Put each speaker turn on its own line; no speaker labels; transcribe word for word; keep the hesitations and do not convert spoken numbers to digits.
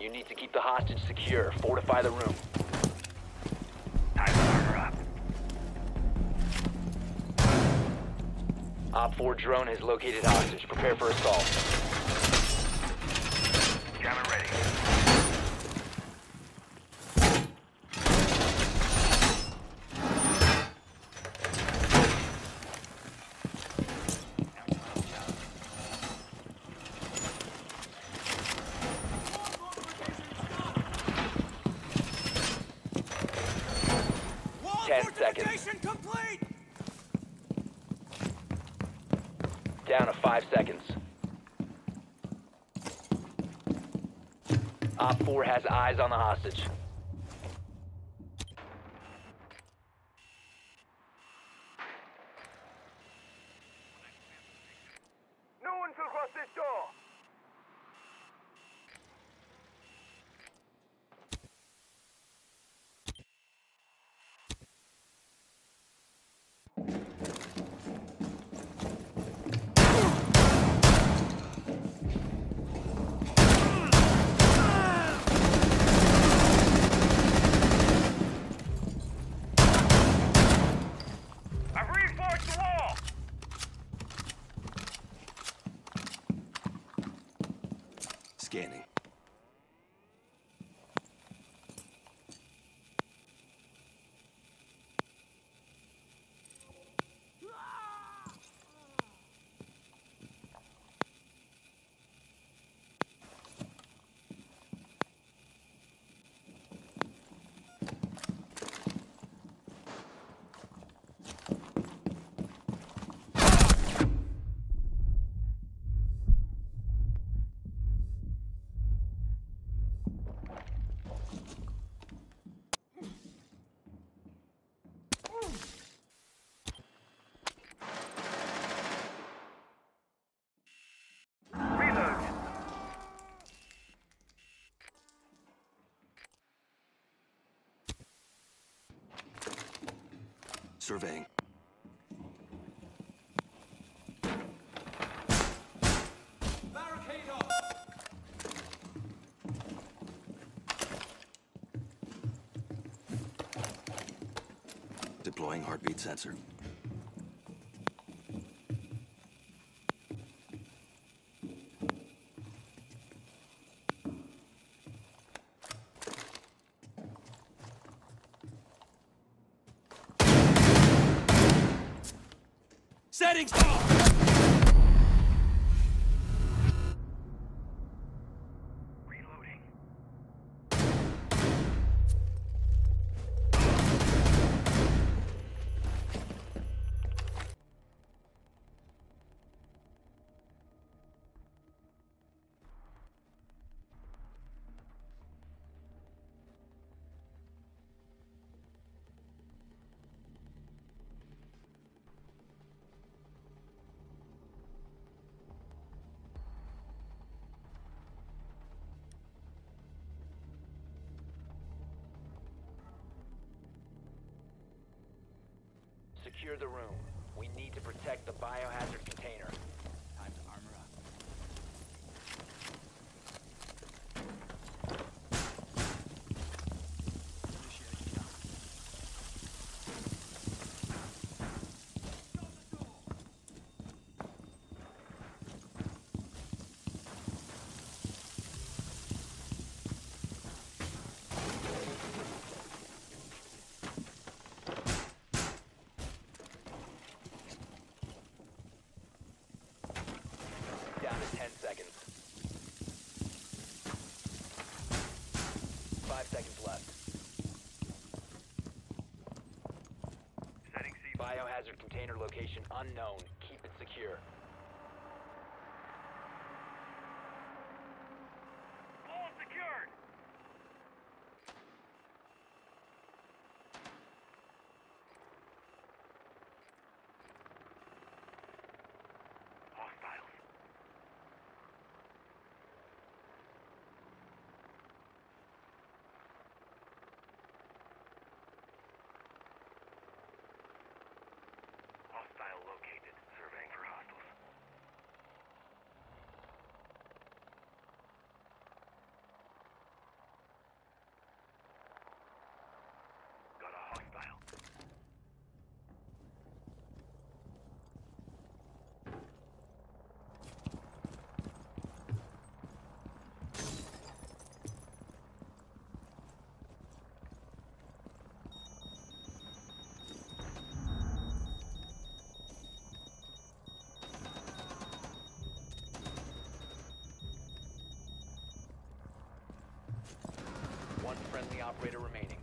You need to keep the hostage secure. Fortify the room.
Time to armor up.
Op four drone has located hostage. Prepare for assault.
Jammer ready.
Ten seconds.
Complete.
Down to five seconds. Op four has eyes on the hostage.
No one will cross this door. I've reinforced the wall.
Scanning.
Reload.
Surveying. Barricade up. Deploying heartbeat sensor. Settings off!
Reloading.
Secure the room. We need to protect the biohazard container.
Time to armor up.
Down to ten seconds. Five seconds left.
Setting C.
Biohazard container location unknown. Keep it secure.
All secured. Hostiles. Hostile located. Surveying for hostiles.
Friendly operator remaining.